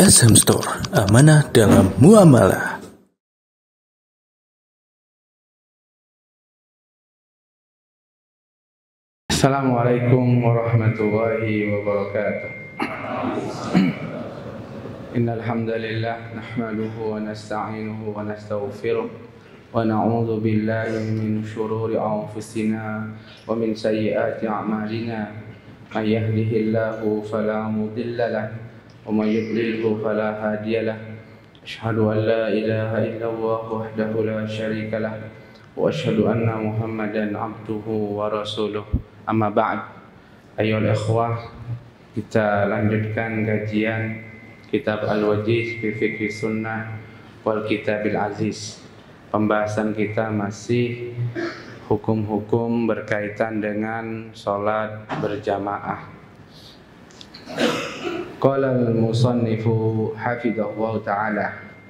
SM Store, amanah dalam muamalah. Assalamualaikum warahmatullahi wabarakatuh. Innal hamdalillah nahmaduhu wa nasta'inuhu wa nastaghfiruh wa na'udzu billahi min shururi anfusina wa min sayyiati a'malina. May yahdihillahu fala mudilla lahu wa may yudlilhu fala hadiya lahu. Asyhadu an la ilaha illallah wahdahu la syarika lahu wa asyhadu anna Muhammadan abduhu wa rasuluh. Amma ba'd. Ayyuhal ikhwah, kita lanjutkan kajian Kitab Al-Wajiz fi Fiqh Sunnah wal Kitabil Aziz. Pembahasan kita masih hukum-hukum berkaitan dengan sholat berjamaah. Qala al-musannifu hafidhahullah ta'ala,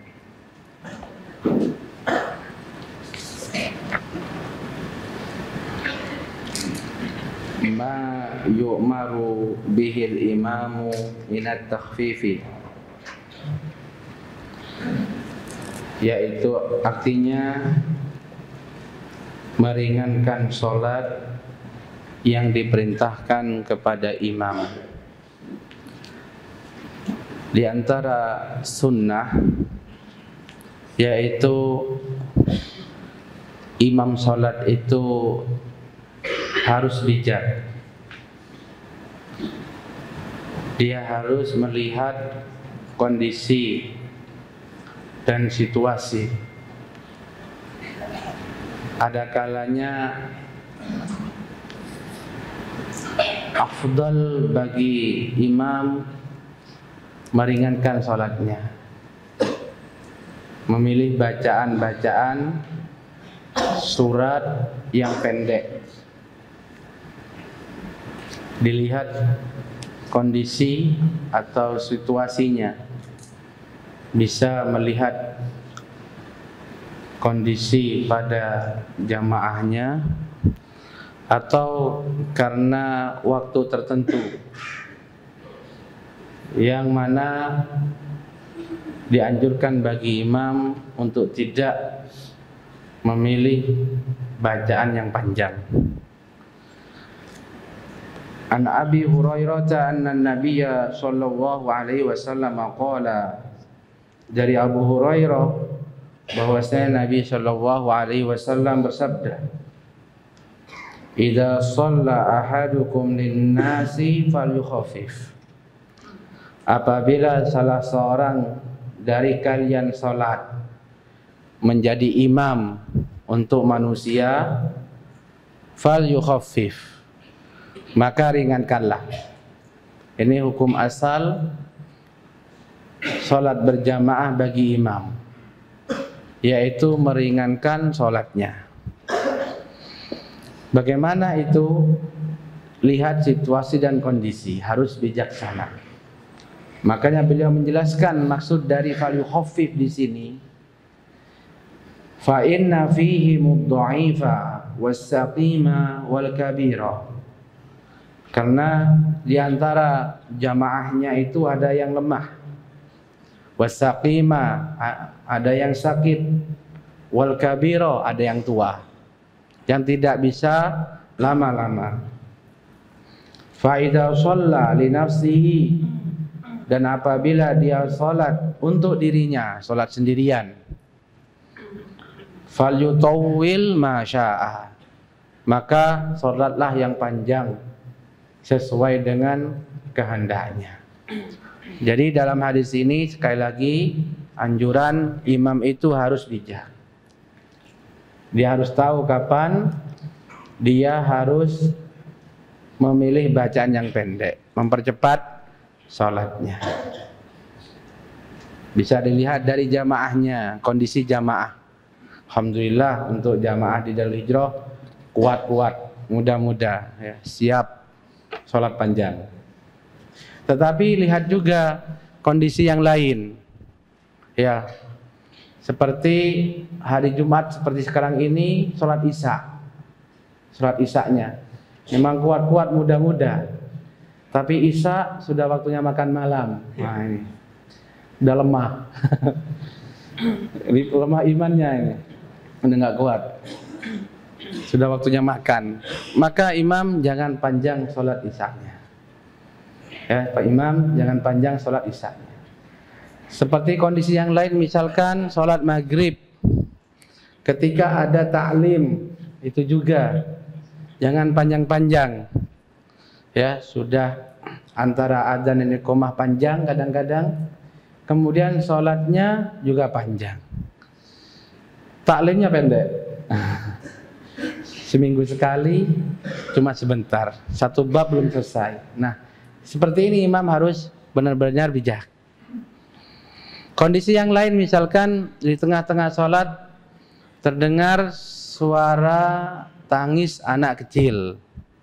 ma yu'maru bihil imamu minat takhfifi, yaitu artinya meringankan sholat yang diperintahkan kepada imam. Di antara sunnah yaitu imam sholat itu harus bijak. Dia harus melihat kondisi dan situasi. Ada kalanya afdal bagi imam meringankan sholatnya, memilih bacaan-bacaan surat yang pendek. Dilihat kondisi atau situasinya, bisa melihat kondisi pada jamaahnya atau karena waktu tertentu yang mana dianjurkan bagi imam untuk tidak memilih bacaan yang panjang. An Abi Hurairah anna Nabiyya sallallahu alaihi wasallam qala, dari Abu Hurairah bahwasanya Nabi sallallahu alaihi wasallam bersabda, idza shalla ahadukum lin-nasi falyukhaffif, apabila salah seorang dari kalian salat menjadi imam untuk manusia, falyukhaffif, maka ringankanlah. Ini hukum asal sholat berjamaah bagi imam, yaitu meringankan sholatnya. Bagaimana itu? Lihat situasi dan kondisi, harus bijaksana. Makanya beliau menjelaskan maksud dari falyukhaffif di sini. Fa inna fihi mudha'ifa was-saqima wal kabira. Karena di antara jamaahnya itu ada yang lemah, wasaqima, ada yang sakit, wal kabiro, ada yang tua, yang tidak bisa lama-lama. Fa idza shalla li nafsihi, dan apabila dia salat untuk dirinya, salat sendirian, falyutawwil ma syaa, maka salatlah yang panjang sesuai dengan kehendaknya. Jadi dalam hadis ini sekali lagi anjuran imam itu harus bijak. Dia harus tahu kapan dia harus memilih bacaan yang pendek, mempercepat sholatnya. Bisa dilihat dari jamaahnya, kondisi jamaah. Alhamdulillah untuk jamaah di Darul Hijrah kuat-kuat, muda-muda, ya, siap sholat panjang. Tetapi lihat juga kondisi yang lain, ya, seperti hari Jumat seperti sekarang ini, sholat isya, sholat isyanya memang kuat-kuat, muda-muda, tapi isya sudah waktunya makan malam. Nah, ini udah lemah. Lemah imannya ini, udah nggak kuat. Sudah waktunya makan. Maka imam jangan panjang sholat isya-nya. Ya, Pak Imam jangan panjang sholat isya-nya. Seperti kondisi yang lain, misalkan sholat maghrib, ketika ada ta'lim, itu juga jangan panjang-panjang. Ya, sudah antara adzan dan iqamah panjang kadang-kadang, kemudian sholatnya juga panjang, taklimnya pendek. Seminggu sekali, cuma sebentar, satu bab belum selesai. Nah, seperti ini imam harus benar-benar bijak. Kondisi yang lain, misalkan di tengah-tengah sholat terdengar suara tangis anak kecil,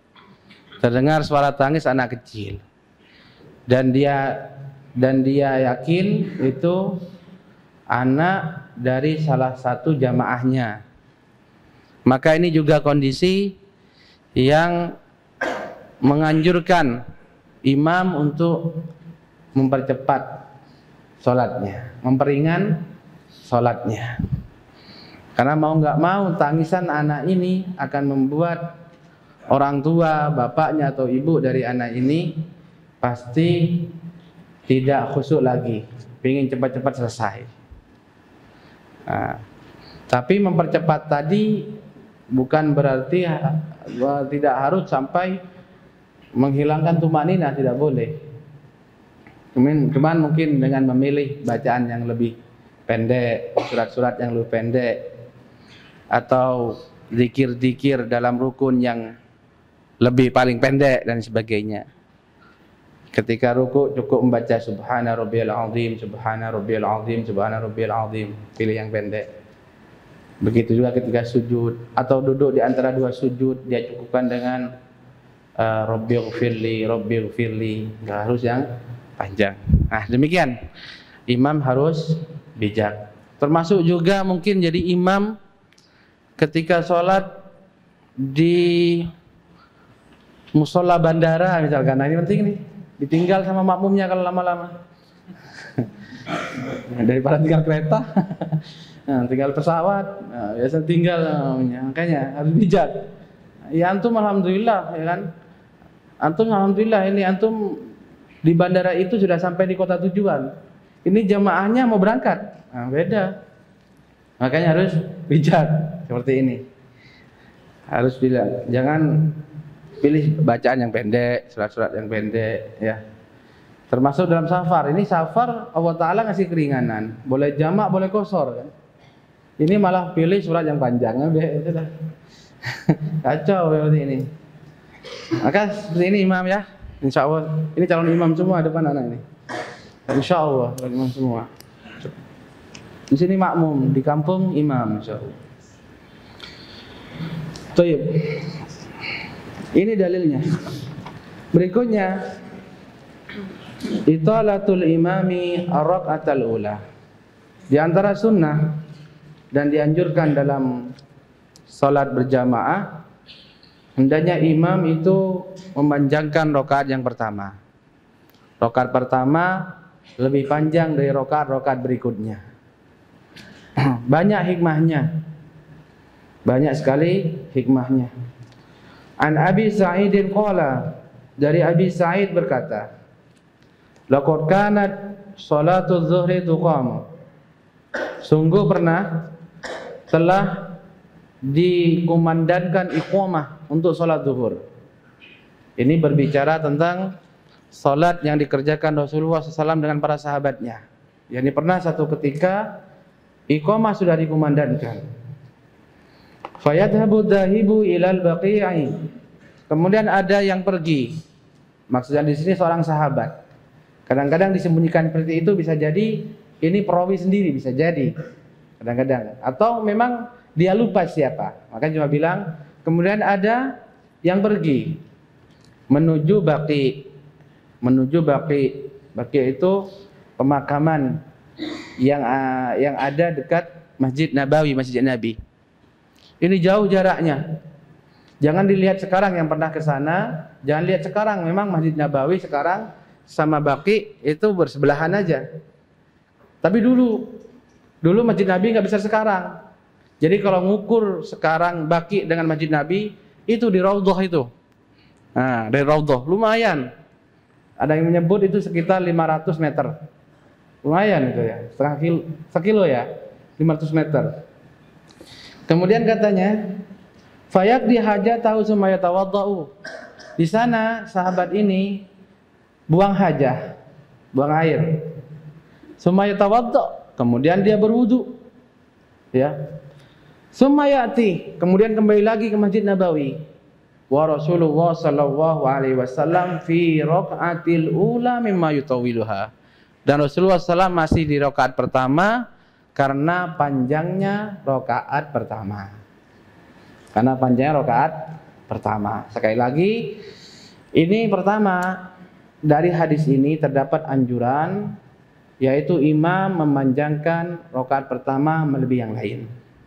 dan dia yakin itu anak dari salah satu jamaahnya. Maka ini juga kondisi yang menganjurkan imam untuk mempercepat sholatnya, memperingan sholatnya. Karena mau nggak mau tangisan anak ini akan membuat orang tua, bapaknya atau ibu dari anak ini pasti tidak khusyuk lagi, ingin cepat-cepat selesai. Nah, tapi mempercepat tadi bukan berarti tidak harus sampai menghilangkan tumaninah, tidak boleh. Cuman mungkin dengan memilih bacaan yang lebih pendek, surat-surat yang lebih pendek, atau zikir-zikir dalam rukun yang lebih paling pendek dan sebagainya. Ketika ruku cukup membaca subhana rabbiyal azim, subhana rabbiyal azim, subhana rabbiyal azim, pilih yang pendek. Begitu juga ketika sujud atau duduk di antara dua sujud, dia cukupkan dengan rabbighfirli, rabbighfirli, enggak harus yang panjang. Nah, demikian. Imam harus bijak. Termasuk juga mungkin jadi imam ketika sholat di musola bandara misalkan. Nah, ini penting nih. Ditinggal sama makmumnya kalau lama-lama. Daripada tinggal kereta. Nah, tinggal pesawat, nah, biasa tinggal namanya. Makanya harus bijak. Ya antum alhamdulillah, ya kan? Antum alhamdulillah, ini antum di bandara itu sudah sampai di kota tujuan. Ini jamaahnya mau berangkat. Nah, beda. Makanya harus bijak seperti ini. Harus bilang, jangan pilih bacaan yang pendek, surat-surat yang pendek, ya. Termasuk dalam safar. Ini safar Allah Ta'ala ngasih keringanan. Boleh jamak, boleh qashar kan. Ini malah pilih surat yang panjang. Udah. Kacau seperti ini. Maka seperti ini imam ya. Insya Allah. Ini calon imam semua depan anak ini. Insya Allah calon imam semua. Di sini makmum, di kampung imam insya Allah. Baik. Ini dalilnya. Berikutnya, italatul imami ar-rak'atal ula. Di antara sunnah dan dianjurkan dalam salat berjamaah, hendaknya imam itu memanjangkan rakaat yang pertama. Rakaat pertama lebih panjang dari rakaat-rakaat berikutnya. Banyak hikmahnya. Banyak sekali hikmahnya. An Abi Sa'idin qala, dari Abi Sa'id berkata, laqad kanat salatul zuhri tuqam. Sungguh pernah telah dikumandangkan iqamah untuk salat zuhur. Ini berbicara tentang salat yang dikerjakan Rasulullah SAW dengan para sahabatnya. Yani pernah satu ketika iqamah sudah dikumandangkan. Fayadhabu dhahibu ilal baqi'i. Kemudian ada yang pergi. Maksudnya di sini seorang sahabat. Kadang-kadang disembunyikan seperti itu, bisa jadi ini perawi sendiri, bisa jadi. Kadang-kadang. Atau memang dia lupa siapa. Maka cuma bilang, kemudian ada yang pergi menuju Baqi. Menuju Baqi. Baqi itu pemakaman yang ada dekat Masjid Nabawi, Masjid Nabi. Ini jauh jaraknya. Jangan dilihat sekarang yang pernah ke sana, jangan lihat sekarang. Memang Masjid Nabawi sekarang sama Baqi itu bersebelahan aja. Tapi dulu Masjid Nabi nggak bisa sekarang. Jadi kalau ngukur sekarang Baqi dengan Masjid Nabi itu di Raudhah itu. Nah, dari Raudhah lumayan. Ada yang menyebut itu sekitar 500 meter. Lumayan itu ya, sekilo ya, 500 meter. Kemudian katanya, fayaqdi hajatahu summa yatawaddau. Di sana sahabat ini buang hajah, buang air. Summa yatawadda, kemudian dia berwudu. Ya. Summa ya'ti, kemudian kembali lagi ke Masjid Nabawi. Wa Rasulullah sallallahu alaihi wasallam fi raq'atil ula mimma yutawiluha. Dan Rasulullah SAW masih di rakaat pertama karena panjangnya rakaat pertama. Karena panjangnya rakaat pertama. Sekali lagi, ini pertama dari hadis ini terdapat anjuran, yaitu imam memanjangkan rakaat pertama melebihi yang lain.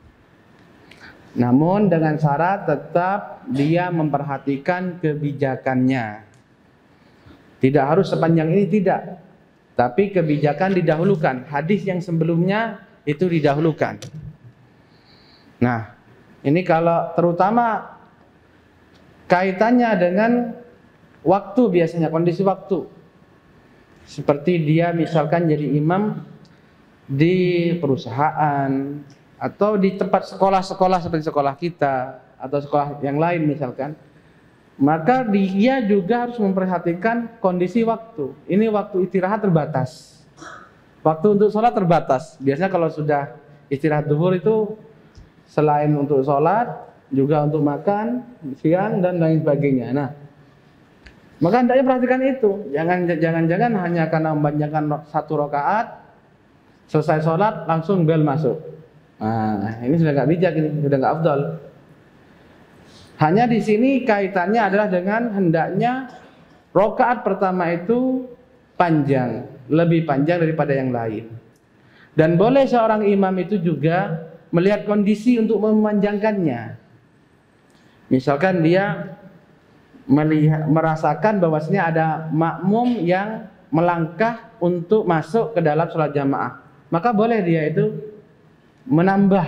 Namun dengan syarat tetap dia memperhatikan kebijakannya. Tidak harus sepanjang ini, tidak. Tapi kebijakan didahulukan. Hadis yang sebelumnya itu didahulukan. Nah, ini kalau terutama kaitannya dengan waktu, biasanya kondisi waktu. Seperti dia misalkan jadi imam di perusahaan atau di tempat sekolah-sekolah seperti sekolah kita atau sekolah yang lain misalkan, maka dia juga harus memperhatikan kondisi waktu. Ini waktu istirahat terbatas, waktu untuk sholat terbatas. Biasanya kalau sudah istirahat zuhur itu selain untuk sholat juga untuk makan siang dan lain sebagainya. Nah, maka hendaknya perhatikan itu. Jangan hanya karena membanyakan satu rakaat selesai sholat langsung bel masuk. Nah, ini sudah nggak bijak, ini sudah nggak afdal. Hanya di sini kaitannya adalah dengan hendaknya rakaat pertama itu panjang, lebih panjang daripada yang lain. Dan boleh seorang imam itu juga melihat kondisi untuk memanjangkannya. Misalkan dia merasakan bahwasanya ada makmum yang melangkah untuk masuk ke dalam sholat jamaah, maka boleh dia itu menambah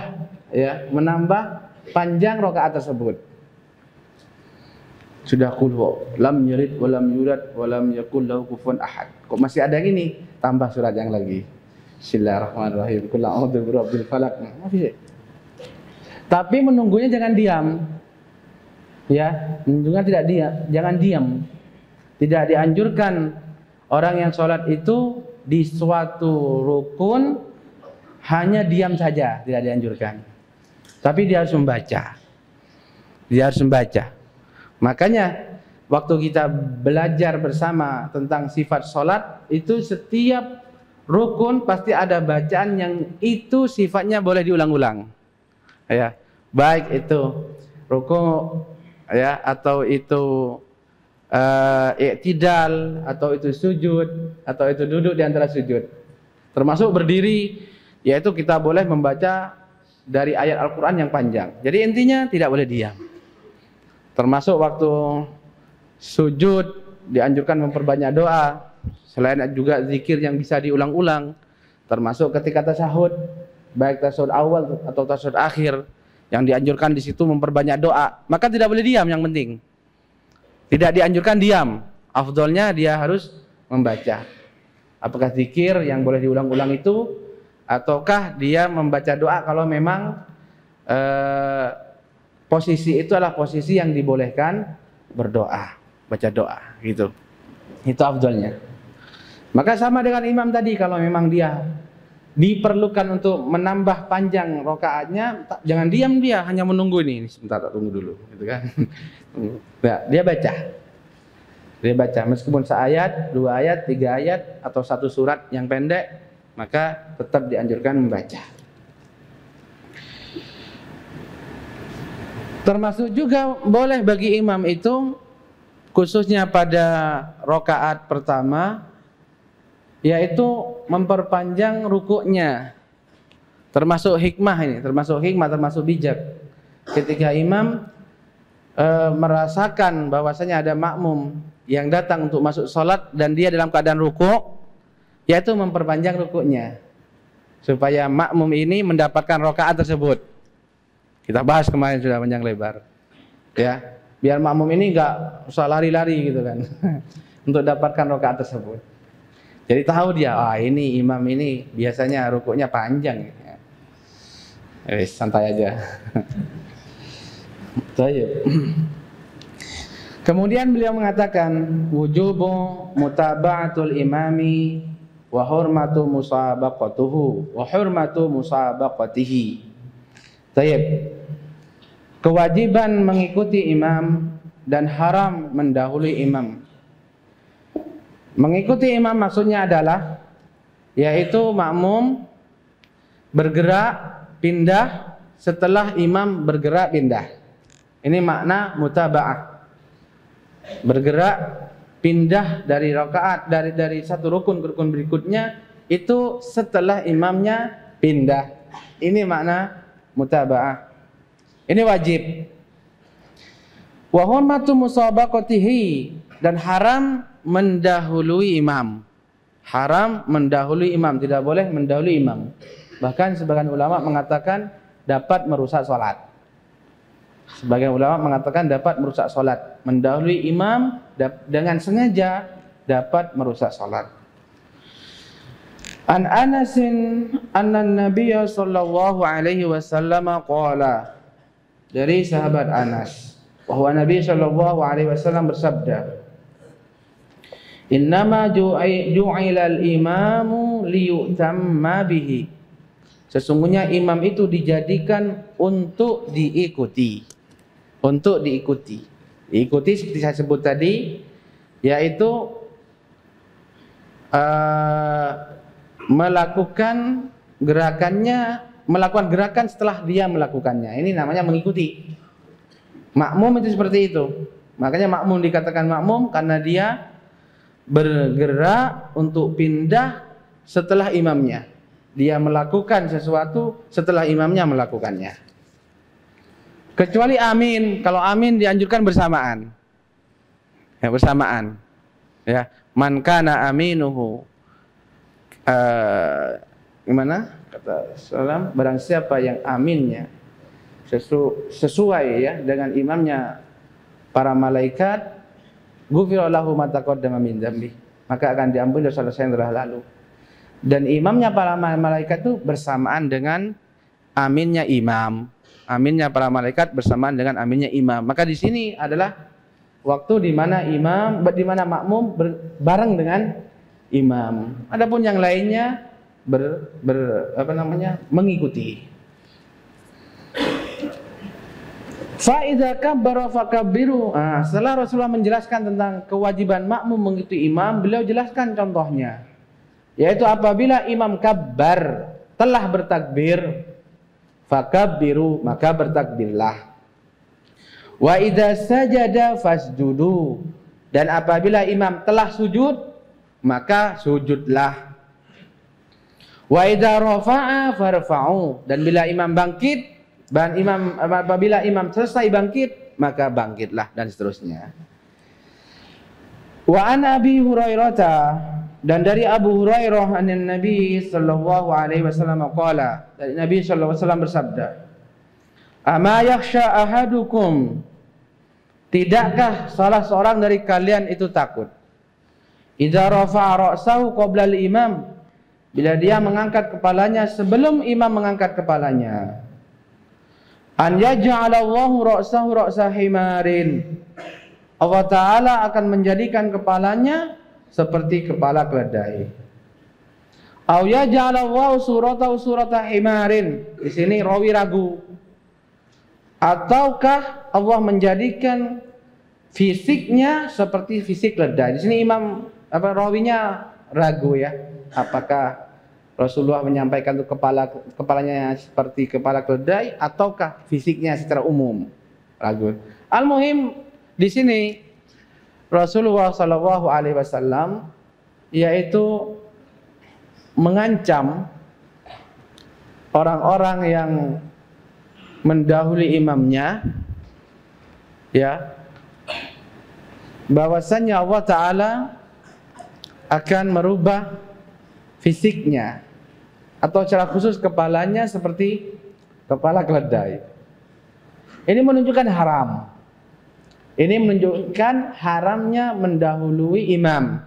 panjang rakaat tersebut. Sudah qul lam yalid wa lam yulad wa lam yakul lahu kufuwan ahad. Kok masih ada yang ini? Tambah surat yang lagi. Bismillahirrahmanirrahim. Qul a'udzu birabbil falaq. Tapi menunggunya jangan diam. Ya, menunggunya tidak diam, jangan diam. Tidak dianjurkan orang yang sholat itu di suatu rukun hanya diam saja, tidak dianjurkan. Tapi dia harus membaca. Dia harus membaca. Makanya waktu kita belajar bersama tentang sifat sholat, itu setiap rukun pasti ada bacaan yang itu sifatnya boleh diulang-ulang. Ya, baik itu rukun ya, atau itu i'tidal, atau itu sujud, atau itu duduk di antara sujud. Termasuk berdiri, yaitu kita boleh membaca dari ayat Al-Quran yang panjang. Jadi intinya tidak boleh diam. Termasuk waktu sujud dianjurkan memperbanyak doa. Selain juga zikir yang bisa diulang-ulang. Termasuk ketika tasyahud, baik tasyahud awal atau tasyahud akhir, yang dianjurkan di situ memperbanyak doa. Maka tidak boleh diam, yang penting. Tidak dianjurkan diam. Afdolnya dia harus membaca. Apakah zikir yang boleh diulang-ulang itu, ataukah dia membaca doa kalau memang posisi itu adalah posisi yang dibolehkan berdoa, baca doa gitu. Itu afdolnya. Maka sama dengan imam tadi, kalau memang dia diperlukan untuk menambah panjang rakaatnya, jangan diam dia, hanya menunggu ini sebentar, tunggu dulu gitu kan. Nah, dia baca. Dia baca meskipun seayat, 2 ayat, 3 ayat atau 1 surat yang pendek, maka tetap dianjurkan membaca. Termasuk juga boleh bagi imam itu, khususnya pada rakaat pertama, yaitu memperpanjang rukuknya. Termasuk hikmah ini, termasuk bijak. Ketika imam merasakan bahwasanya ada makmum yang datang untuk masuk sholat dan dia dalam keadaan rukuk, yaitu memperpanjang rukuknya. supaya makmum ini mendapatkan rakaat tersebut. Kita bahas kemarin sudah panjang lebar. Ya, biar makmum ini enggak usah lari-lari gitu kan. Untuk dapatkan rakaat tersebut. Jadi tahu dia, ini imam ini biasanya rukuknya panjang. Santai aja. Baik. Kemudian beliau mengatakan wujubu mutaba'atul imami wa hurmatu musabaqatuhu wa hurmatu musabaqatihi. Baik. Kewajiban mengikuti imam dan haram mendahului imam. Mengikuti imam maksudnya adalah yaitu makmum bergerak pindah setelah imam bergerak pindah. Ini makna mutaba'ah. Bergerak pindah dari rakaat dari satu rukun ke rukun berikutnya itu setelah imamnya pindah. Ini makna mutaba'ah. Ini wajib. Wa hurmatu musabaqatihi, dan haram mendahului imam. Haram mendahului imam, tidak boleh mendahului imam. Bahkan sebagian ulama mengatakan dapat merusak salat. Sebagian ulama mengatakan dapat merusak salat. Mendahului imam dengan sengaja dapat merusak salat. An Anasin anna Nabiy sallallahu alaihi wasallam qala, dari sahabat Anas bahwa Nabi sallallahu alaihi wasallam bersabda, innama ju'ilal imamu liyutamma bihi. Sesungguhnya imam itu dijadikan untuk diikuti. Untuk diikuti. Diikuti seperti saya sebut tadi, yaitu melakukan gerakan setelah dia melakukannya. Ini namanya mengikuti. Makmum itu seperti itu. Makanya makmum dikatakan makmum karena dia bergerak untuk pindah setelah imamnya. Dia melakukan sesuatu setelah imamnya melakukannya. Kecuali amin. Kalau amin dianjurkan bersamaan. Ya, bersamaan. Ya, man kana aminuhu gimana? Kata salam, barang siapa yang aminnya sesuai ya dengan imamnya para malaikat, ghufira lahu ma taqaddama min dzambi, maka akan diampuni dosa-dosa yang telah lalu. Dan imamnya para malaikat itu bersamaan dengan aminnya imam. Aminnya para malaikat bersamaan dengan aminnya imam. Maka di sini adalah waktu di mana makmum bareng dengan imam. Adapun yang lainnya mengikuti. Fa idza kabbara fakabbiru. Setelah Rasulullah menjelaskan tentang kewajiban makmum mengikuti imam, beliau jelaskan contohnya. Yaitu apabila imam kabbar, telah bertakbir, fakabbiru, maka bertakbirlah. Wa idza sajada fasjudu, dan apabila imam telah sujud, maka sujudlah. Wa idza rafa'a farfa'u, dan bila imam bangkit, apabila imam selesai bangkit, maka bangkitlah, dan seterusnya. Wa an Abi Hurairah, dan dari Abu Hurairah anin Nabi sallallahu alaihi wasallam qala, dari Nabi sallallahu alaihi wasallam bersabda, ama yakhsha ahadukum, tidakkah salah seorang dari kalian itu takut, idza rafa'a ra'sahu qabla al-imam, bila dia mengangkat kepalanya sebelum imam mengangkat kepalanya, an yaj'alallahu ra'sahu ra'sa himarin, Allah Ta'ala akan menjadikan kepalanya seperti kepala keledai. Au yaj'alallahu suratahu surata himarin, di sini rawi ragu. Ataukah Allah menjadikan fisiknya seperti fisik keledai? Di sini imam rawinya ragu ya. Apakah Rasulullah menyampaikan itu kepalanya seperti kepala keledai ataukah fisiknya secara umum? Ragu. Al-muhim di sini Rasulullah sallallahu alaihi wasallam yaitu mengancam orang-orang yang mendahului imamnya, ya, bahwasannya Allah Ta'ala akan merubah fisiknya atau secara khusus kepalanya seperti kepala keledai. Ini menunjukkan haram. Ini menunjukkan haramnya mendahului imam.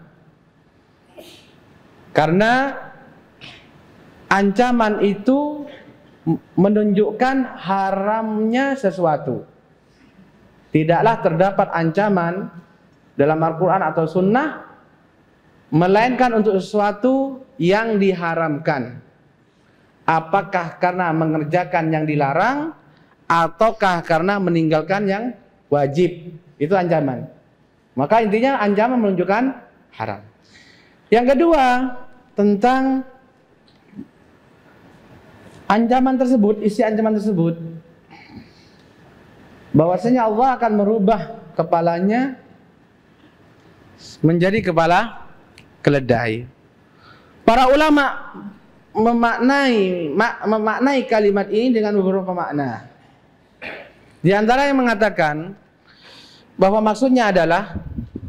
Karena ancaman itu menunjukkan haramnya sesuatu. Tidaklah terdapat ancaman dalam Al-Quran atau Sunnah melainkan untuk sesuatu yang diharamkan. Apakah karena mengerjakan yang dilarang ataukah karena meninggalkan yang wajib? Itu ancaman. Maka intinya ancaman menunjukkan haram. Yang kedua, tentang ancaman tersebut, isi ancaman tersebut, bahwasanya Allah akan merubah kepalanya menjadi kepala keledai. Para ulama memaknai kalimat ini dengan beberapa makna. Di antara yang mengatakan bahwa maksudnya adalah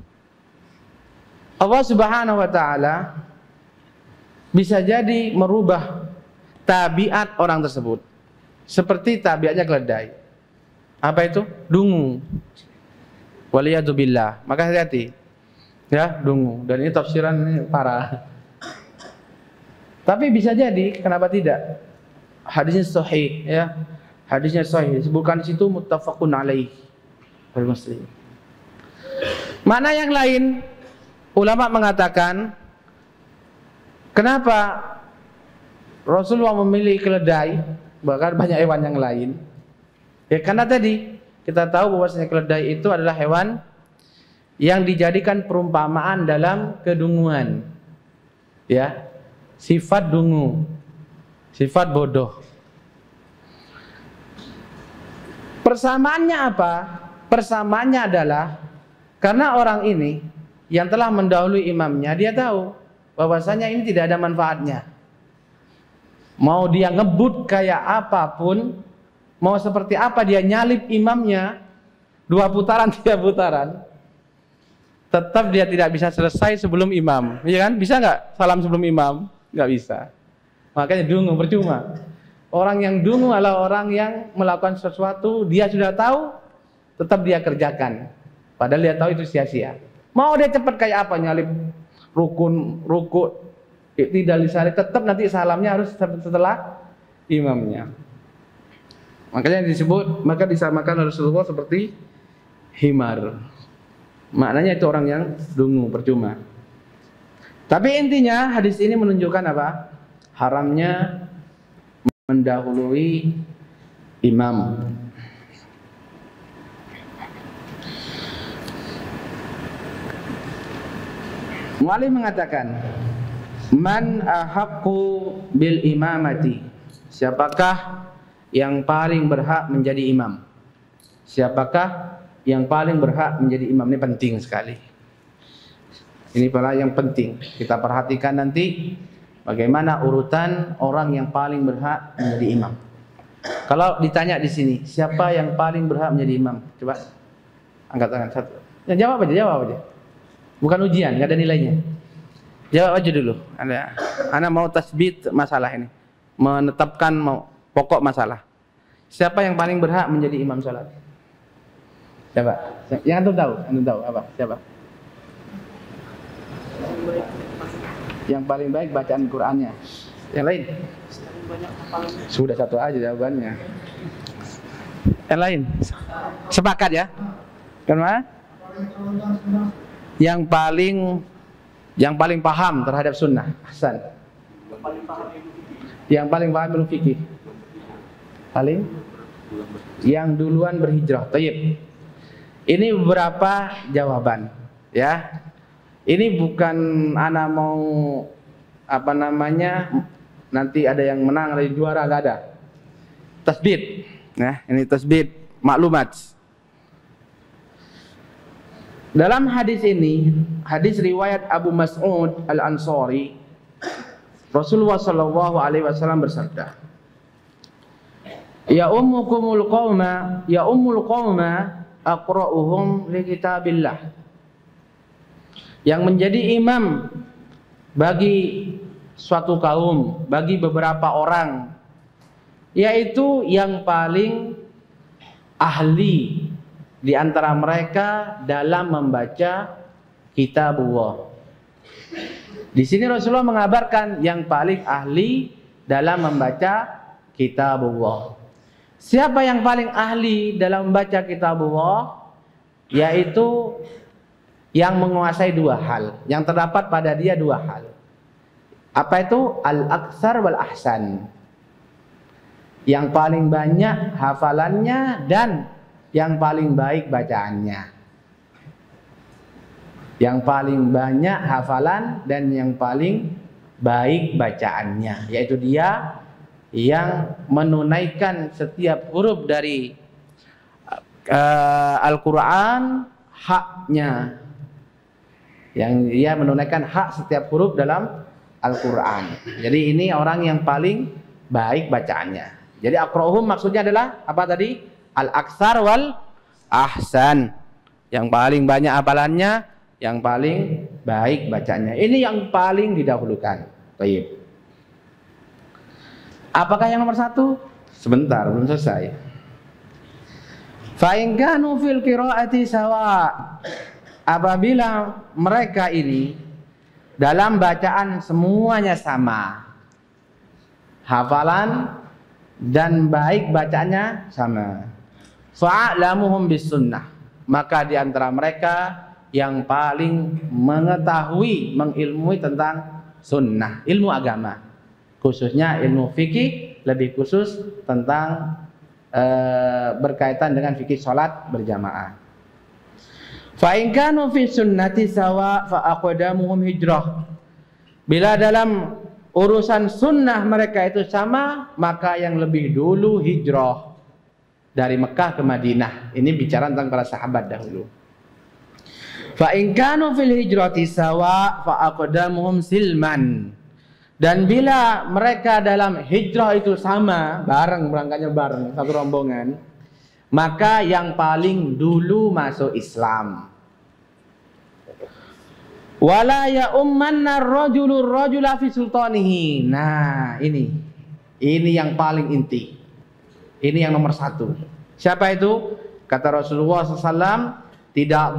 Allah Subhanahu wa taala bisa jadi merubah tabiat orang tersebut seperti tabiatnya keledai. Apa itu? Dungu. Waliyadzubillah. Maka hati-hati. Ya, dungu. Dan ini tafsiran ini parah. Tapi bisa jadi, kenapa tidak? Hadisnya sahih, ya. Hadisnya sahih. Disebutkan di situ muttafaqun alaih. Muslim. Mana yang lain? Ulama mengatakan, kenapa Rasulullah memilih keledai, bahkan banyak hewan yang lain? Ya karena tadi kita tahu bahwasanya keledai itu adalah hewan yang dijadikan perumpamaan dalam kedunguan. Ya, sifat dungu, sifat bodoh. Persamaannya apa? Persamaannya adalah karena orang ini yang telah mendahului imamnya, dia tahu bahwasanya ini tidak ada manfaatnya. Mau dia ngebut kayak apapun, mau seperti apa dia nyalip imamnya 2 putaran 3 putaran, tetap dia tidak bisa selesai sebelum imam, iya kan? Bisa nggak salam sebelum imam? Nggak bisa. Makanya dungu, percuma. Orang yang dungu adalah orang yang melakukan sesuatu dia sudah tahu, tetap dia kerjakan, padahal dia tahu itu sia-sia. Mau dia cepat kayak apa, nyalip ruku tidak disalip, tetap nanti salamnya harus setelah imamnya. Makanya disebut, maka disamakan Rasulullah seperti himar. Maknanya itu orang yang dungu, percuma. Tapi intinya hadis ini menunjukkan apa? Haramnya mendahului imam. Mu'allim mengatakan, man ahaqqu bil imamati, siapakah yang paling berhak menjadi imam? Siapakah yang paling berhak menjadi imam? Ini penting sekali. Ini pula yang penting. Kita perhatikan nanti bagaimana urutan orang yang paling berhak menjadi imam. Kalau ditanya di sini, siapa yang paling berhak menjadi imam? Coba angkat tangan satu. Ya, jawab aja. Bukan ujian, nggak ada nilainya. Jawab aja dulu. Anda mau tasbit masalah ini, menetapkan pokok masalah. Siapa yang paling berhak menjadi imam salat? Siapa? Yang antum tahu apa? Siapa? Yang paling baik bacaan Qur'annya. Yang lain? Sudah satu aja jawabannya. Yang lain? Sepakat ya? Kenapa? Yang paling paham terhadap sunnah. Hasan. Yang paling paham ilmu fikih. Paling yang duluan berhijrah. Tayyib. Ini beberapa jawaban, ya. Ini bukan ana mau nanti ada yang menang, ada yang juara, enggak ada. Tasbit. Nah, ini tasbit maklumat. Dalam hadis ini, hadis riwayat Abu Mas'ud Al-Ansari, Rasulullah sallallahu alaihi wasallam bersabda, Ya ummul qauma aqra'uhum li kitabillah. Yang menjadi imam bagi suatu kaum, bagi beberapa orang, yaitu yang paling ahli di antara mereka dalam membaca kitabullah. Di sini Rasulullah mengabarkan yang paling ahli dalam membaca kitabullah. Siapa yang paling ahli dalam membaca kitabullah? Yaitu yang menguasai dua hal, yang terdapat pada dia dua hal. Apa itu? Al-aktsar wal ahsan. Yang paling banyak hafalannya dan yang paling baik bacaannya. Yang paling banyak hafalan dan yang paling baik bacaannya, yaitu dia yang menunaikan setiap huruf dari Al-Quran haknya, yang dia menunaikan hak setiap huruf dalam Al-Quran. Jadi ini orang yang paling baik bacaannya. Jadi aqra'uhum maksudnya adalah apa tadi? Al-aktsar wal ahsan. Yang paling banyak hafalannya, yang paling baik bacanya. Ini yang paling didahulukan. Baik. Apakah yang nomor satu? Sebentar, belum selesai. Fa in kanu fil qiraati sawa. Apabila mereka ini dalam bacaan semuanya sama, hafalan dan baik bacaannya sama, fa'lamuhum bis sunnah, maka di antara mereka yang paling mengetahui, mengilmui tentang sunnah, ilmu agama, khususnya ilmu fikih, lebih khusus tentang berkaitan dengan fikih sholat berjamaah. Fa in kanu fi sunnati sawa fa aqdamuhum hijrah. Bila dalam urusan sunnah mereka itu sama, maka yang lebih dulu hijrah dari Mekah ke Madinah. Ini bicara tentang para sahabat dahulu. Fa in kanu fil hijrati sawa fa aqdamuhum silman. Dan bila mereka dalam hijrah itu sama, bareng, berangkatnya bareng, satu rombongan, maka yang paling dulu masuk Islam. Wala ya ummanna ar-rajulu ar-rajula fi sultanihi. Nah, ini yang paling inti. Ini yang nomor satu. Siapa itu? Kata Rasulullah SAW, tidak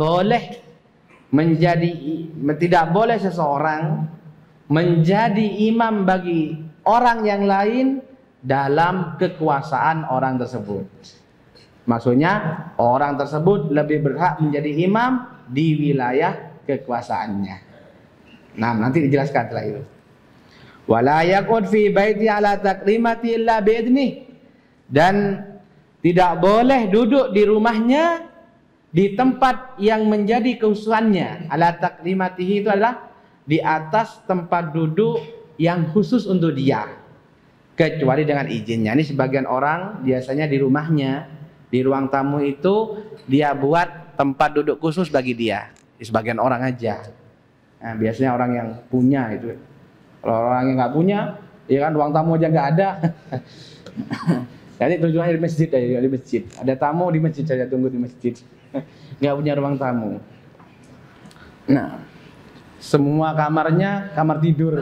boleh seseorang menjadi imam bagi orang yang lain dalam kekuasaan orang tersebut. Maksudnya orang tersebut lebih berhak menjadi imam di wilayah kekuasaannya. Nah, nanti dijelaskan setelah itu. Wala yaqud fi baiti ala takrimati illa biidnih. Dan tidak boleh duduk di rumahnya di tempat yang menjadi kekhususannya. Ala takrimatihi itu adalah di atas tempat duduk yang khusus untuk dia, kecuali dengan izinnya. Ini sebagian orang biasanya di rumahnya, di ruang tamu itu dia buat tempat duduk khusus bagi dia. Di sebagian orang aja. Nah, biasanya orang yang punya itu. Kalau orang yang nggak punya, ya kan ruang tamu aja nggak ada. Jadi tujuannya di masjid aja, di masjid. Ada tamu di masjid, saya tunggu di masjid. Nggak punya ruang tamu. Nah, semua kamarnya kamar tidur.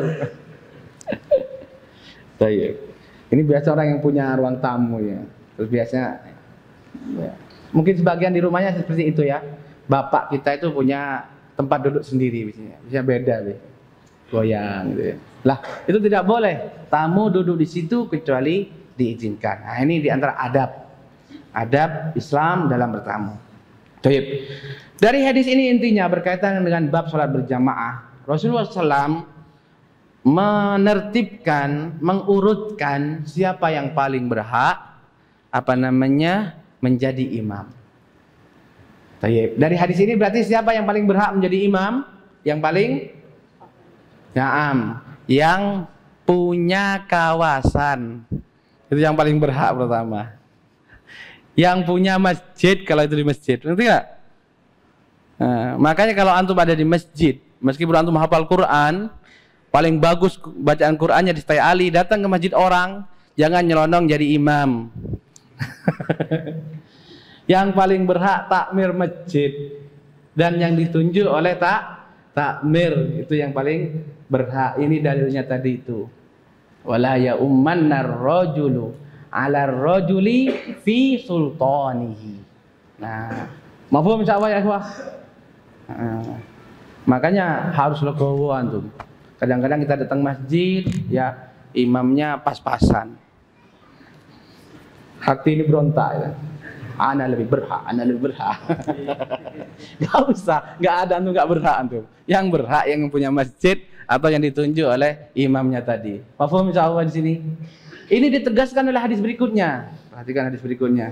Ini biasa orang yang punya ruang tamu ya. Terus biasanya ya, mungkin sebagian di rumahnya seperti itu ya. Bapak kita itu punya tempat duduk sendiri bisa beda deh. Goyang gitu ya. Lah, itu tidak boleh tamu duduk di situ kecuali diizinkan. Nah, ini di antara adab Islam dalam bertamu. Baik. Dari hadis ini intinya berkaitan dengan bab sholat berjamaah. Rasulullah SAW menertibkan, mengurutkan siapa yang paling berhak menjadi imam. Baik. Dari hadis ini berarti siapa yang paling berhak menjadi imam? Yang paling yang punya kawasan. Itu yang paling berhak pertama. Yang punya masjid, kalau itu di masjid. Ngerti nggak? Nah, makanya kalau antum ada di masjid, meskipun antum hafal Quran, paling bagus bacaan Qurannya di Stai Ali, datang ke masjid orang, jangan nyelonong jadi imam. Yang paling berhak takmir masjid dan yang ditunjuk oleh takmir itu yang paling berhak. Ini dalilnya tadi itu. Wala ya ummannar rajulu 'ala rajuli fi sultanihi. Nah, mafhum insyaallah ya ikhwah. Makanya harus legowo antum. Kadang-kadang kita datang masjid ya imamnya pas-pasan. Hati ini berontak ya. Ana lebih berhak. Gak usah, gak ada antum gak berhak antum. Yang berhak yang punya masjid atau yang ditunjuk oleh imamnya tadi. Paham insyaallah di sini. Ini ditegaskan oleh hadis berikutnya. Perhatikan hadis berikutnya.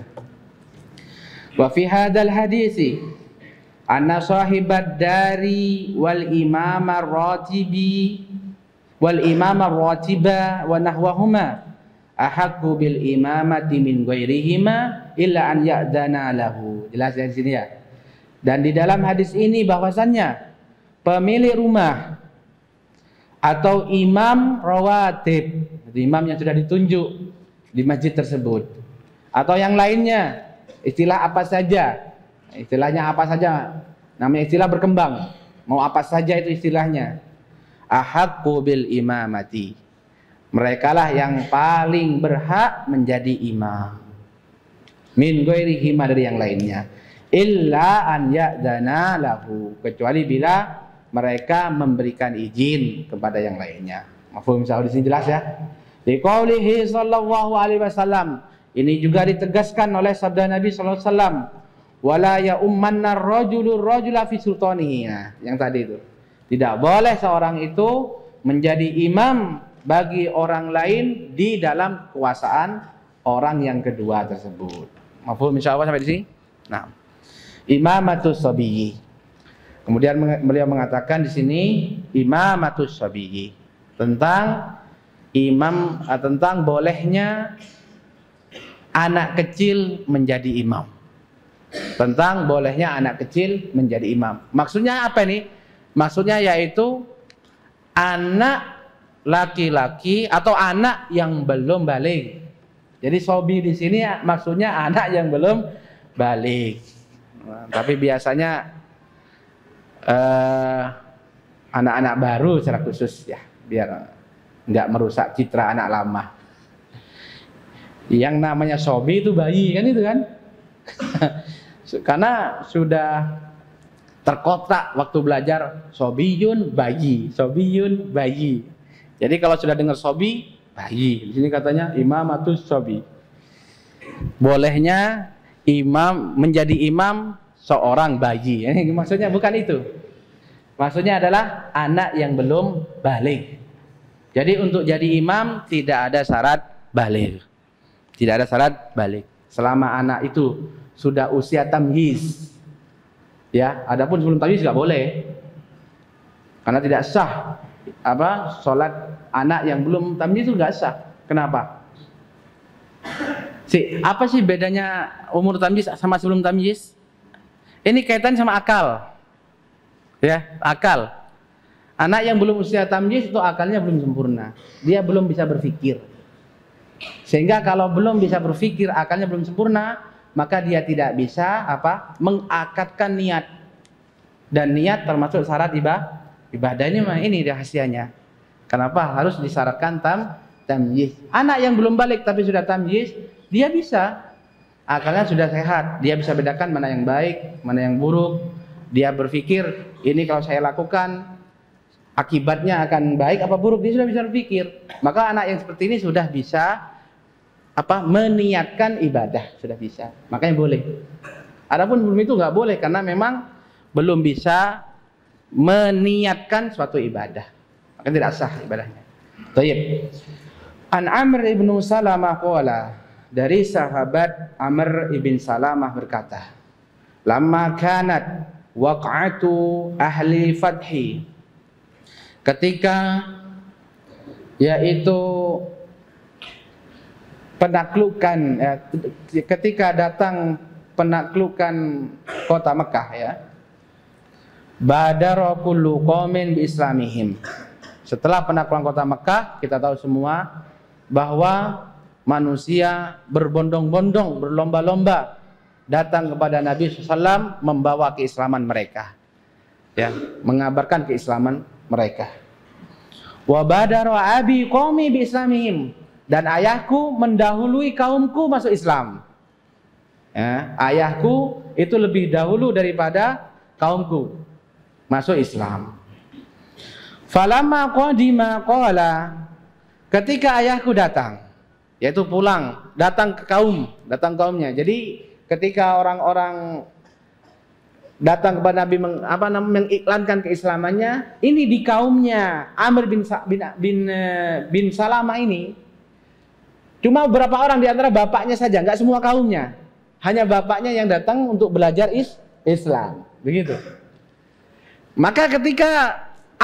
Wa fi hadzal hadisi anna sahibad dari wal imama ratibi wal imama ratiba wa nahwahuma ahaqqu bil imamati min ghairihima illa an ya'dana lahu. Jelas di sini ya. Dan di dalam hadis ini bahwasannya pemilik rumah atau imam rawatib, imam yang sudah ditunjuk di masjid tersebut, atau yang lainnya, istilah apa saja, istilahnya apa saja, namanya istilah berkembang, mau apa saja itu istilahnya. Ahaqqu bil imamati, merekalah yang paling berhak menjadi imam. Min ghairihi, dari yang lainnya. Illa an ya'dana lahu, kecuali bila mereka memberikan izin kepada yang lainnya. Mafhum insyaallah di sini jelas ya. Di qaulihi sallallahu alaihi wasallam, ini juga ditegaskan oleh sabda Nabi sallallahu alaihi wasallam, wala ya ummanna rajulur rajula fi sultanihi. Nah, yang tadi itu. Tidak boleh seorang itu menjadi imam bagi orang lain di dalam kekuasaan orang yang kedua tersebut. Mafhum insyaallah sampai di sini? Nah, imamatus sabiyyi. Kemudian beliau mengatakan di sini imamatus sabiyyi, tentang tentang bolehnya anak kecil menjadi imam. Tentang bolehnya anak kecil menjadi imam. Maksudnya apa ini? Maksudnya yaitu anak laki-laki atau anak yang belum balik. Jadi sobi di sini maksudnya anak yang belum balik. Nah, tapi biasanya anak-anak baru secara khusus ya, biar nggak merusak citra anak lama. Yang namanya sobi itu bayi kan, itu kan. Karena sudah terkotak waktu belajar sobiyun bayi, sobiyun bayi. Jadi kalau sudah dengar sobi bayi, di sini katanya imamatus sobi. Bolehnya imam menjadi imam seorang bayi. Ini maksudnya bukan itu. Maksudnya adalah anak yang belum balik. Jadi untuk jadi imam tidak ada syarat balik. Tidak ada syarat balik. Selama anak itu sudah usia tamyiz. Ya, adapun sebelum tamyiz enggak boleh. Karena tidak sah salat anak yang belum tamyiz itu enggak sah. Kenapa? Apa sih bedanya umur tamyiz sama sebelum tamyiz? Ini kaitan sama akal. Ya, akal. Anak yang belum usia tamyiz itu akalnya belum sempurna. Dia belum bisa berpikir. Sehingga kalau belum bisa berpikir, akalnya belum sempurna, maka dia tidak bisa mengakatkan niat. Dan niat termasuk syarat ibadah. Ini rahasianya. Kenapa harus disyaratkan tamyiz? Anak yang belum balik tapi sudah tamyiz, dia bisa. Akalnya sudah sehat, dia bisa bedakan mana yang baik, mana yang buruk. Dia berpikir, ini kalau saya lakukan akibatnya akan baik apa buruk, dia sudah bisa berpikir. Maka anak yang seperti ini sudah bisa meniatkan ibadah, sudah bisa. Makanya boleh. Adapun belum itu nggak boleh karena memang belum bisa meniatkan suatu ibadah. Maka tidak sah ibadahnya. Baik. An Amr ibn Salamah qala, dari sahabat Amr ibn Salamah berkata, lamma kanat waq'atu ahli fathi, ketika yaitu penaklukan ketika datang penaklukan kota Mekah ya, badara kullu qaumin bi islamihim. Setelah penaklukan kota Mekah, kita tahu semua bahwa manusia berbondong-bondong, berlomba-lomba datang kepada Nabi SAW membawa keislaman mereka, ya, mengabarkan keislaman mereka. Wa badara abi qaumi bi islamihim, dan ayahku mendahului kaumku masuk Islam. Ya, ayahku itu lebih dahulu daripada kaumku masuk Islam. Falamma qadima qala, ketika ayahku datang, yaitu pulang, datang kaumnya. Jadi ketika orang-orang datang kepada Nabi mengiklankan keislamannya, ini di kaumnya Amr bin Salamah ini cuma beberapa orang di antara bapaknya saja, nggak semua kaumnya. Hanya bapaknya yang datang untuk belajar Islam, begitu. Maka ketika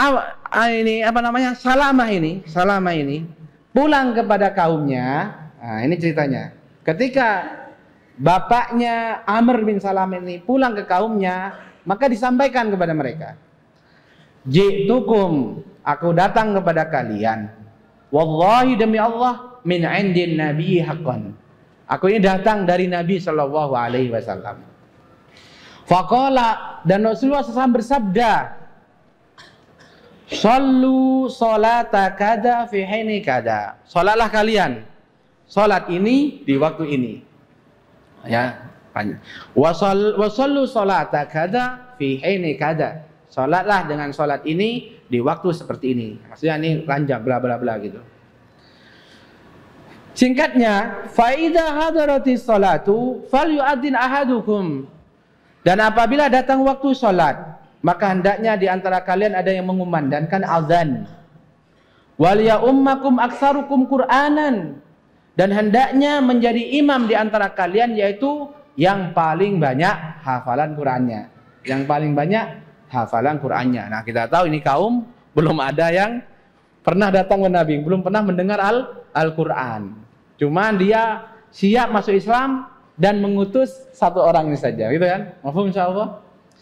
Salamah ini pulang kepada kaumnya, nah ini ceritanya. Ketika bapaknya Amr bin Salamah ini pulang ke kaumnya, maka disampaikan kepada mereka, "Ji'tukum, aku datang kepada kalian. Wallahi, demi Allah, min indin nabi haqqan. Aku ini datang dari Nabi sallallahu alaihi wasallam." Faqala, dan Rasulullah SAW bersabda, "Shallu salata kada fi hini kada." Salatlah kalian salat ini di waktu ini. Ya, panjang. Wasallu salata kada fi hini kada. Salatlah dengan salat ini di waktu seperti ini. Maksudnya ini panjang bla bla bla gitu. Singkatnya, fa idza hadaratis salatu falyu'adzin ahadukum. Dan apabila datang waktu salat, maka hendaknya di antara kalian ada yang mengumandangkan azan. Wal ya ummakum aktsarukum Qur'anan, dan hendaknya menjadi imam di antara kalian yaitu yang paling banyak hafalan Qur'annya. Yang paling banyak hafalan Qur'annya. Nah, kita tahu ini kaum belum ada yang pernah datang ke Nabi, belum pernah mendengar Al-Qur'an. Cuma dia siap masuk Islam dan mengutus satu orang ini saja, gitu kan? Mafhum insyaallah.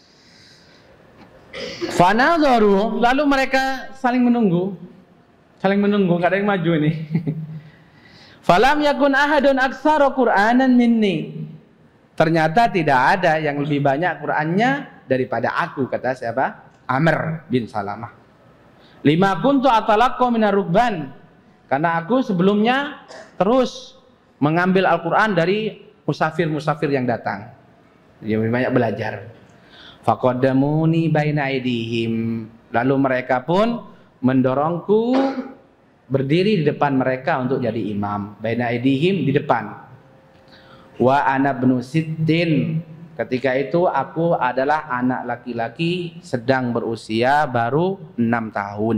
Fanadharu, lalu mereka saling menunggu, nggak ada yang maju ini. Falam yakun ahadun aktsara Qur'anan minni. Ternyata tidak ada yang lebih banyak Qur'annya daripada aku, kata siapa? Amr bin Salamah. Lima kuntu atalaqqa minar rukban, karena aku sebelumnya terus mengambil Al-Qur'an dari musafir-musafir yang datang. Dia lebih banyak belajar. Faqaddamuni baina aidihim, lalu mereka pun mendorongku berdiri di depan mereka untuk jadi imam. Baina aidihim, di depan. Wa ana ibnu sittin, ketika itu aku adalah anak laki-laki sedang berusia baru 6 tahun.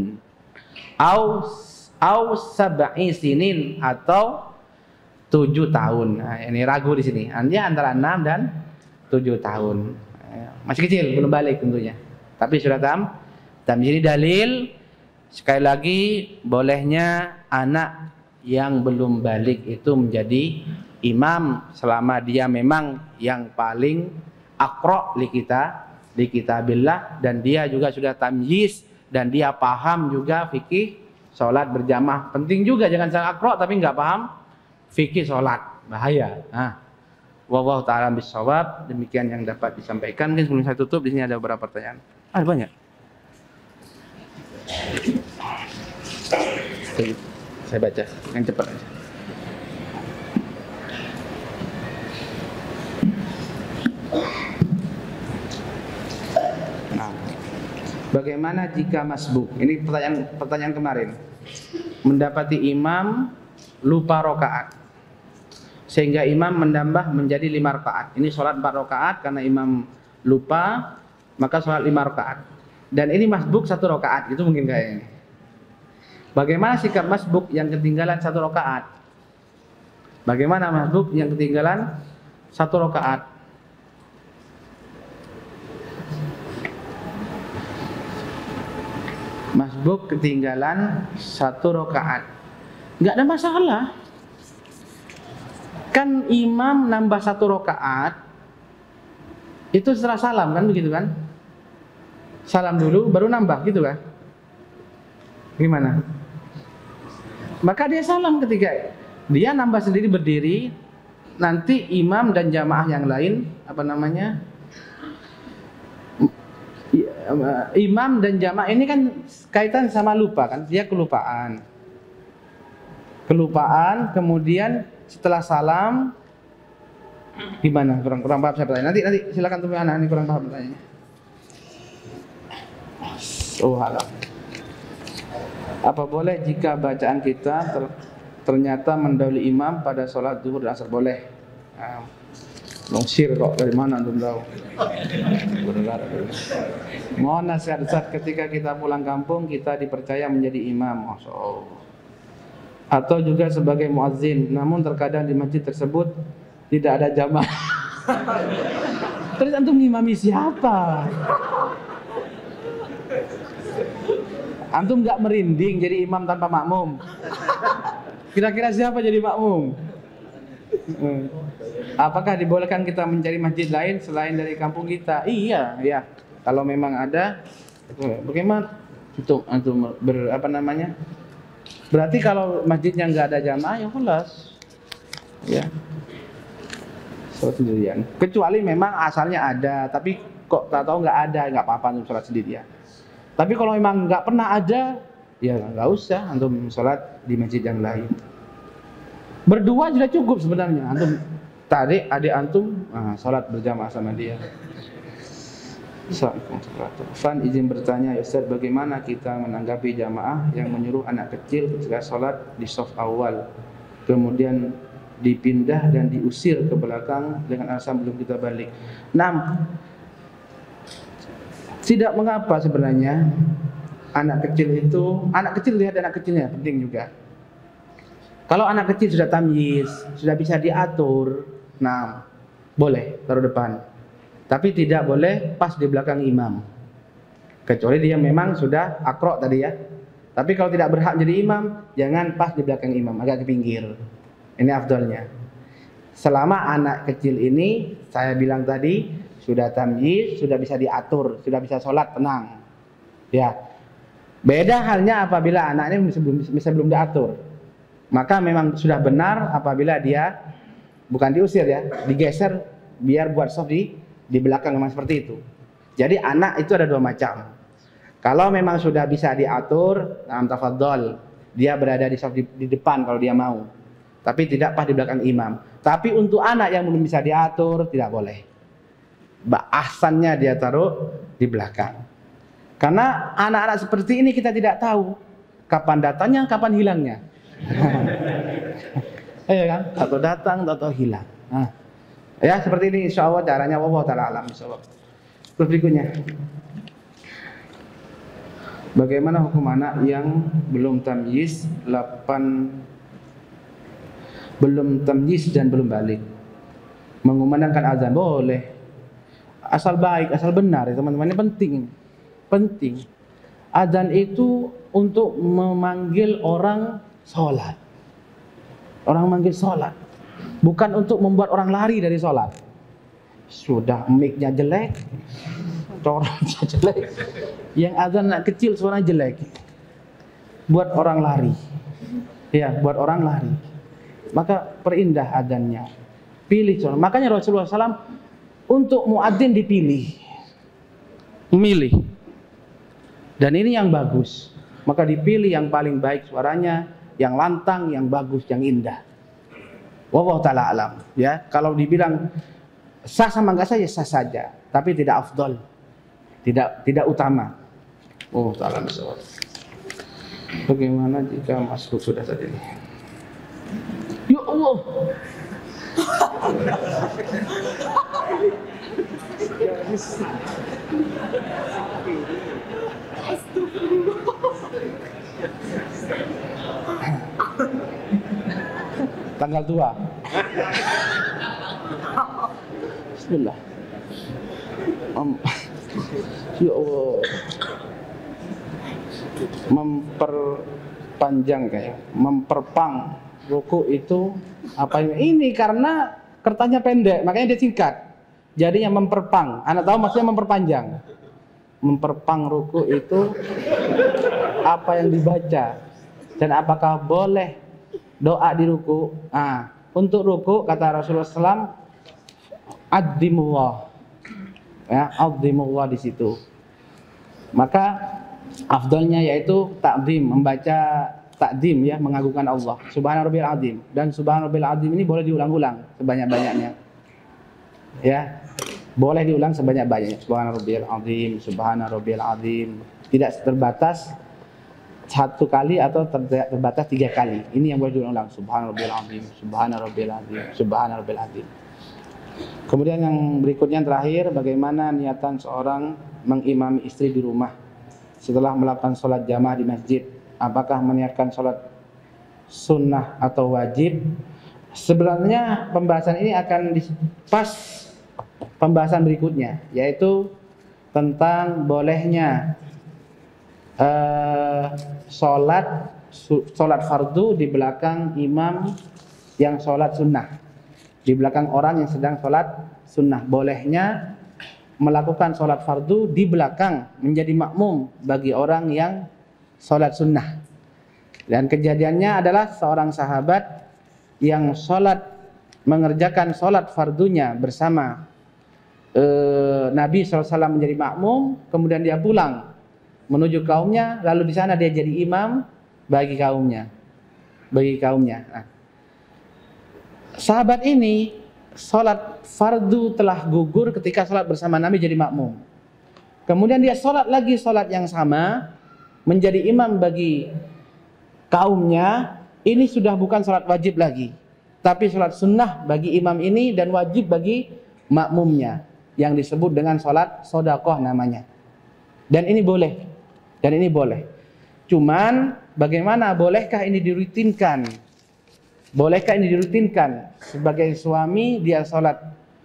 Au sab'i sinin, atau 7 tahun. Nah, ini ragu di sini. Dia antara 6 dan 7 tahun. Masih kecil, belum balik tentunya. Tapi sudah tamyiz. Dalil sekali lagi bolehnya anak yang belum balik itu menjadi imam selama dia memang yang paling aqra li kitabillah, dan dia juga sudah tamyiz dan dia paham juga fikih salat berjamaah. Penting juga, jangan salah aqra tapi nggak paham fikih salat, bahaya. Nah, wallahu ta'ala bissawab. Demikian yang dapat disampaikan. Mungkin sebelum saya tutup, di sini ada beberapa pertanyaan. Ada banyak. Saya baca yang cepat aja. Nah, bagaimana jika masbuk? Ini pertanyaan kemarin. Mendapati imam lupa rakaat, sehingga imam menambah menjadi 5 rakaat. Ini sholat 4 rakaat karena imam lupa, maka sholat 5 rakaat. Dan ini masbuk 1 rakaat, itu mungkin kayaknya. Bagaimana sikap masbuk yang ketinggalan 1 rakaat? Bagaimana masbuk yang ketinggalan 1 rakaat? Masbuk ketinggalan 1 rakaat, nggak ada masalah. Kan imam nambah 1 rakaat itu setelah salam, kan begitu kan? Salam dulu baru nambah, gitu kan? Gimana? Maka dia salam ketika dia nambah sendiri berdiri, nanti imam dan jamaah yang lain imam dan jamaah ini kan kaitan sama lupa kan, dia kelupaan, kemudian setelah salam gimana? Kurang paham saya bertanya. Nanti silakan tunggu anak ini kurang paham bertanya. Oh halah. Apa boleh jika bacaan kita ternyata mendahului imam pada sholat zuhur dan asar? Boleh. Longsir kok dari mana antum tahu? Mohon nasihat Ustaz, ketika kita pulang kampung kita dipercaya menjadi imam, Masya Allah. Atau juga sebagai muazzin, namun terkadang di masjid tersebut tidak ada jamaah. Terus antum ngimami siapa? Antum nggak merinding jadi imam tanpa makmum? Kira-kira siapa jadi makmum? Apakah dibolehkan kita mencari masjid lain selain dari kampung kita? Iya, ya. Kalau memang ada, bagaimana? Untuk antum berarti kalau masjidnya nggak ada jamaah ya kelas, ya. Sholat sendirian. Kecuali memang asalnya ada, tapi kok tahu nggak ada, nggak apa-apa antum sholat sendirian. Tapi kalau memang nggak pernah ada, ya nggak usah antum sholat di masjid yang lain. Berdua sudah cukup sebenarnya. Antum tarik adik antum, sholat berjamaah sama dia. Fan izin bertanya, Ustaz, bagaimana kita menanggapi jamaah yang menyuruh anak kecil ketika sholat di shaf awal, kemudian dipindah dan diusir ke belakang dengan alasan belum kita balik. Tidak mengapa sebenarnya. Anak kecil lihat anak kecilnya penting juga. Kalau anak kecil sudah tamyiz, sudah bisa diatur, boleh taruh depan. Tapi tidak boleh pas di belakang imam. Kecuali dia memang sudah akro tadi ya. Tapi kalau tidak berhak jadi imam, jangan pas di belakang imam, agak ke pinggir. Ini afdalnya. Selama anak kecil ini, saya bilang tadi, sudah tamyiz, sudah bisa diatur, sudah bisa sholat tenang. Ya. Beda halnya apabila anak ini belum diatur. Maka memang sudah benar apabila dia bukan diusir ya, digeser biar buat shaf di belakang memang seperti itu. Jadi anak itu ada dua macam. Kalau memang sudah bisa diatur, tafadhol, dia berada di shaf di depan kalau dia mau. Tapi tidak pas di belakang imam. Tapi untuk anak yang belum bisa diatur tidak boleh. Ahsannya dia taruh di belakang. Karena anak-anak seperti ini kita tidak tahu kapan datangnya, kapan hilangnya. Iya kan? Atau datang atau hilang. Ya seperti ini insya Allah caranya. Wallahu ta'ala alam. Terus berikutnya, bagaimana hukum anak yang belum tamyiz dan belum balik mengumandangkan azan? Boleh, asal baik, asal benar ya teman-teman. Ini penting. Azan itu untuk memanggil orang sholat. Orang manggil sholat, bukan untuk membuat orang lari dari sholat. Sudah mic-nya jelek, corongnya jelek, yang azan anak kecil suaranya jelek, buat orang lari. Ya, buat orang lari. Maka perindah azannya, pilih sholat. Makanya Rasulullah SAW untuk muadzin dipilih, memilih. Dan ini yang bagus, maka dipilih yang paling baik suaranya, yang lantang, yang bagus, yang indah. Wallahu ta'ala alam. Ya, kalau dibilang sah sama enggak sah ya sah saja, tapi tidak afdol, tidak utama. Oh ta'ala misal. Bagaimana jika masuk sudah tadi? Ya Allah. Tanggal 2. Bismillah. Ya Allah. Memperpanjang kayak, memperpang ruku itu apa ini? Karena kertasnya pendek, makanya dia singkat. Jadinya memperpang. Anak tahu maksudnya memperpanjang. Memperpang ruku itu apa yang dibaca dan apakah boleh doa di ruku? Untuk ruku kata Rasulullah SAW, adzimullah, ya, adzimullah di situ. Maka afdalnya yaitu takdim, membaca takdim ya, mengagungkan Allah. Subhana rabbil azim. Dan subhana rabbil azim ini boleh diulang-ulang sebanyak-banyaknya. Ya. Boleh diulang sebanyak-banyaknya. Subhana rabbil azim, subhana rabbil azim. Tidak terbatas satu kali atau terbatas 3 kali. Ini yang boleh diulang. Subhana rabbil azim, subhana rabbil azim, subhana rabbil azim. Kemudian yang berikutnya terakhir, bagaimana niatan seorang mengimami istri di rumah setelah melakukan sholat jamaah di masjid. Apakah meniatkan sholat sunnah atau wajib? Sebenarnya pembahasan ini akan pas pembahasan berikutnya, yaitu tentang bolehnya sholat fardu di belakang imam yang sholat sunnah, di belakang orang yang sedang sholat sunnah. Bolehnya melakukan sholat fardu di belakang, menjadi makmum bagi orang yang sholat sunnah. Dan kejadiannya adalah seorang sahabat yang mengerjakan sholat fardunya bersama Nabi SAW menjadi makmum, kemudian dia pulang menuju kaumnya, lalu di sana dia jadi imam bagi kaumnya. Nah, sahabat ini sholat fardu telah gugur ketika sholat bersama Nabi jadi makmum. Kemudian dia sholat lagi sholat yang sama, menjadi imam bagi kaumnya. Ini sudah bukan sholat wajib lagi, tapi sholat sunnah bagi imam ini dan wajib bagi makmumnya, yang disebut dengan sholat sodakoh namanya. Dan ini boleh. Cuman bagaimana, bolehkah ini dirutinkan? Bolehkah ini dirutinkan? Sebagai suami dia sholat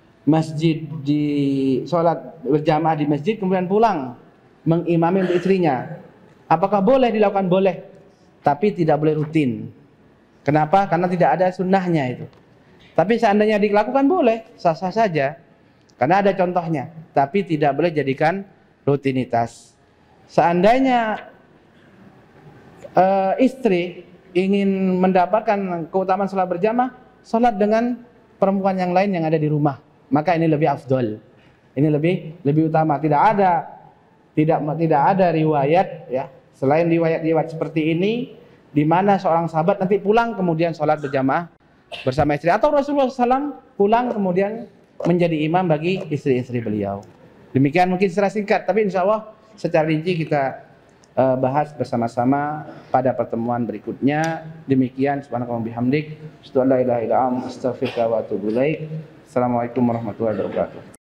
berjamaah di masjid kemudian pulang mengimami untuk istrinya. Apakah boleh dilakukan? Boleh. Tapi tidak boleh rutin. Kenapa? Karena tidak ada sunnahnya itu. Tapi seandainya dilakukan boleh, sah-sah saja. Karena ada contohnya, tapi tidak boleh jadikan rutinitas. Seandainya istri ingin mendapatkan keutamaan sholat berjamaah, sholat dengan perempuan yang lain yang ada di rumah, maka ini lebih afdol. Ini lebih utama. Tidak ada riwayat ya, selain riwayat seperti ini, di mana seorang sahabat nanti pulang kemudian sholat berjamaah bersama istri, atau Rasulullah SAW pulang kemudian menjadi imam bagi istri-istri beliau. Demikian mungkin secara singkat, tapi insya Allah secara rinci kita bahas bersama-sama pada pertemuan berikutnya. Demikian, subhanakallahumma bihamdik, asyhadu an la ilaha illa anta, astaghfiruka wa atubu ilaik. Assalamualaikum warahmatullahi wabarakatuh.